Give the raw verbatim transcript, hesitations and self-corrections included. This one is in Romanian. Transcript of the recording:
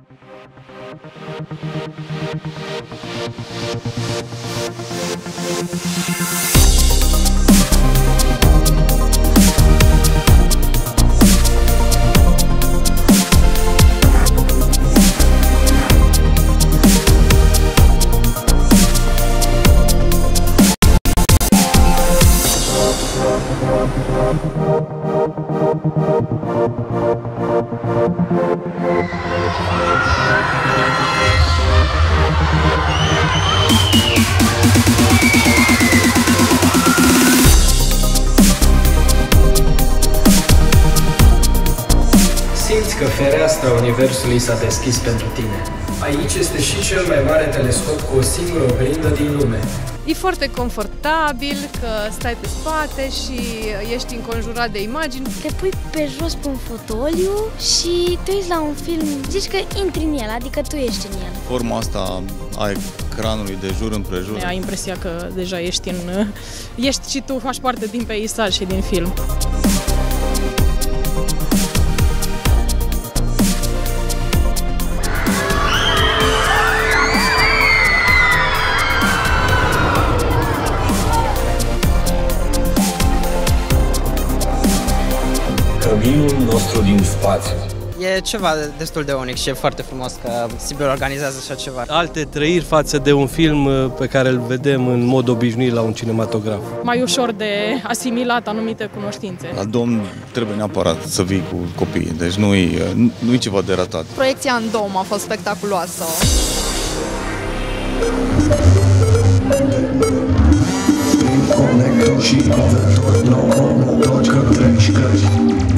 Simți că fereastra universului s-a deschis pentru tine. Aici este și cel mai mare telescop cu o singură oglindă din lume. E foarte confortabil că stai pe spate și ești înconjurat de imagini. Te pui pe jos pe un fotoliu și te uiți la un film, zici că intri în el, adică tu ești în el. Forma asta a ecranului de jur împrejur. Ai impresia că deja ești, în, ești și tu, faci parte din peisaj și din film. Căminul nostru din spațiu. E ceva destul de unic și e foarte frumos că Sibiul organizează așa ceva. Alte trăiri față de un film pe care îl vedem în mod obișnuit la un cinematograf. Mai ușor de asimilat anumite cunoștințe. La Dom trebuie neapărat să vii cu copiii, deci nu-i nu-i ceva de ratat. Proiecția în Dom a fost spectaculoasă. Și conector și convertor, nou conector către și căci.